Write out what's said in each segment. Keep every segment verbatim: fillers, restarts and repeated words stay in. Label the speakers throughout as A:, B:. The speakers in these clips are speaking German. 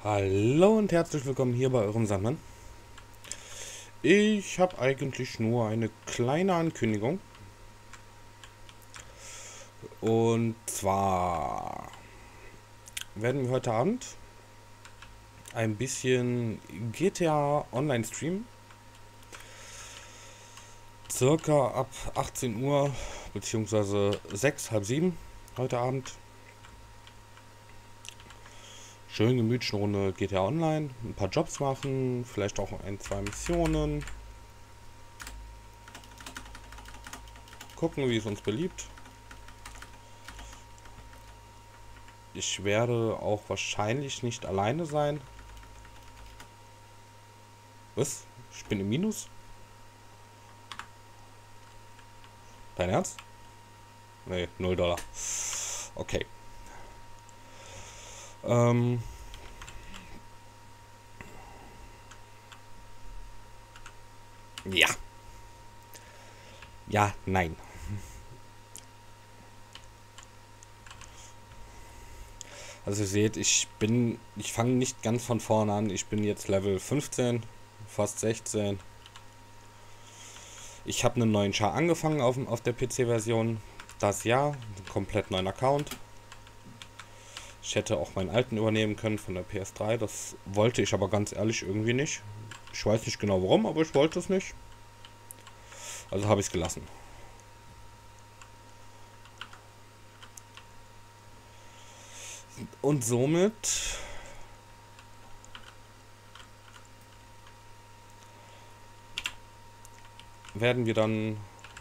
A: Hallo und herzlich willkommen hier bei eurem Sandmann. Ich habe eigentlich nur eine kleine Ankündigung. Und zwar werden wir heute Abend ein bisschen G T A Online streamen. Circa ab achtzehn Uhr beziehungsweise sechs, halb sieben heute Abend. Schön gemütlich eine Runde G T A Online, ein paar Jobs machen, vielleicht auch ein, zwei Missionen. Gucken, wie es uns beliebt. Ich werde auch wahrscheinlich nicht alleine sein. Was? Ich bin im Minus? Dein Ernst? Ne, null Dollar. Okay. Ähm... Ja. Ja, nein. Also ihr seht, ich bin, ich fange nicht ganz von vorne an. Ich bin jetzt Level fünfzehn, fast sechzehn. Ich habe einen neuen Char angefangen auf, auf der P C-Version. Das Jahr, einen komplett neuen Account. Ich hätte auch meinen alten übernehmen können von der P S drei. Das wollte ich aber ganz ehrlich irgendwie nicht. Ich weiß nicht genau warum, aber ich wollte es nicht. Also habe ich es gelassen. Und somit werden wir dann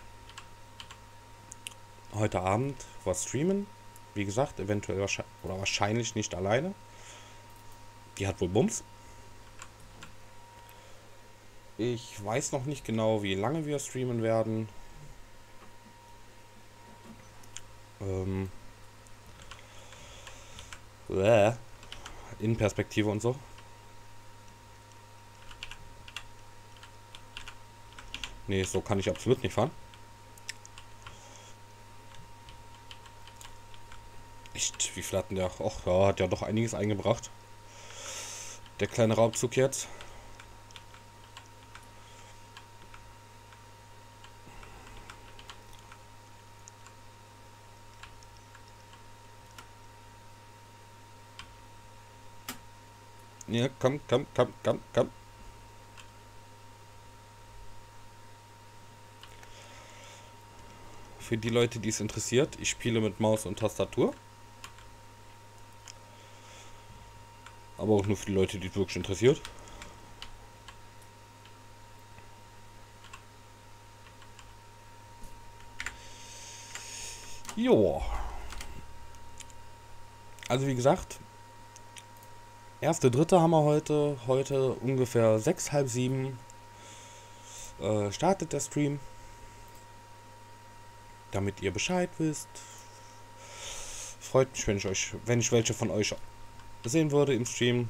A: heute Abend was streamen. Wie gesagt, eventuell wahrscheinlich, oder wahrscheinlich nicht alleine. Die hat wohl Bums. Ich weiß noch nicht genau, wie lange wir streamen werden. Ähm, äh, Innenperspektive und so. Nee, so kann ich absolut nicht fahren. Echt, wie viel hatten der? Och, ja, hat ja doch einiges eingebracht. Der kleine Raubzug jetzt. Ja, komm, komm, komm, komm, komm. Für die Leute, die es interessiert, ich spiele mit Maus und Tastatur. Aber auch nur für die Leute, die es wirklich interessiert. Jo. Also wie gesagt, erste Dritte haben wir heute. Heute ungefähr sechs, halb sieben äh, startet der Stream. Damit ihr Bescheid wisst. Freut mich, wenn ich euch, wenn ich welche von euch sehen würde im Stream.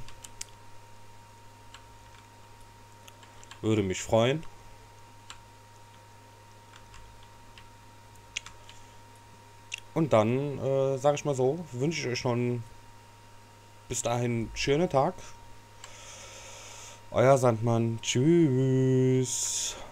A: Würde mich freuen. Und dann, äh, sage ich mal so, wünsche ich euch schon bis dahin einen schönen Tag. Euer Sandmann. Tschüss.